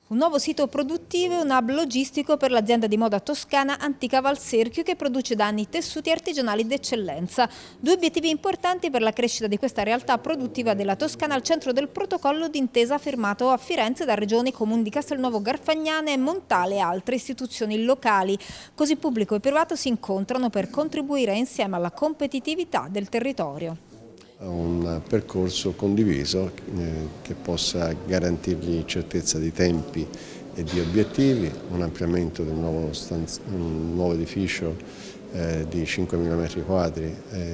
Un nuovo sito produttivo e un hub logistico per l'azienda di moda toscana Antica Valserchio che produce da anni tessuti artigianali d'eccellenza. Due obiettivi importanti per la crescita di questa realtà produttiva della Toscana al centro del protocollo d'intesa firmato a Firenze da Regioni, Comuni di Castelnuovo Garfagnana e Montale e altre istituzioni locali. Così pubblico e privato si incontrano per contribuire insieme alla competitività del territorio. Un percorso condiviso che possa garantirgli certezza di tempi e di obiettivi, un ampliamento del un nuovo edificio di 5.000 m²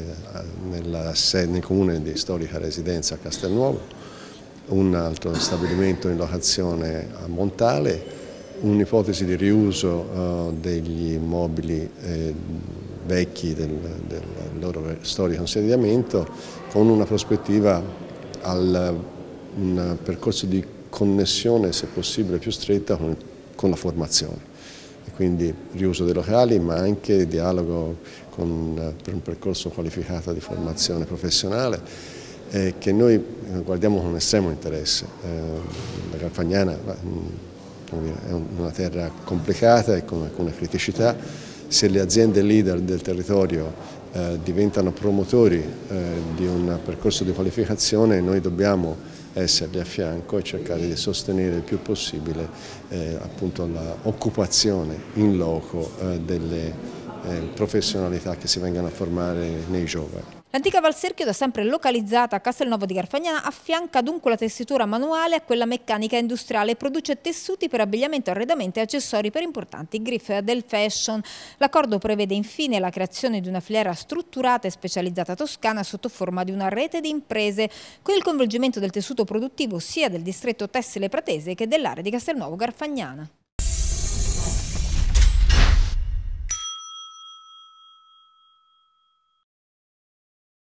nel comune di storica residenza a Castelnuovo, un altro stabilimento in locazione a Montale, un'ipotesi di riuso degli immobili vecchi del loro storico insediamento, con una prospettiva al un percorso di connessione, se possibile più stretta, con la formazione. E quindi riuso dei locali, ma anche dialogo per un percorso qualificato di formazione professionale che noi guardiamo con estremo interesse. La Garfagnana è una terra complicata e con alcune criticità. Se le aziende leader del territorio diventano promotori di un percorso di qualificazione, noi dobbiamo esserli a fianco e cercare di sostenere il più possibile l'occupazione in loco delle professionalità che si vengono a formare nei giovani. L'Antica Valserchio, da sempre localizzata a Castelnuovo di Garfagnana, affianca dunque la tessitura manuale a quella meccanica industriale e produce tessuti per abbigliamento, arredamento e accessori per importanti griffe del fashion. L'accordo prevede infine la creazione di una filiera strutturata e specializzata toscana sotto forma di una rete di imprese, con il coinvolgimento del tessuto produttivo sia del distretto tessile pratese che dell'area di Castelnuovo Garfagnana.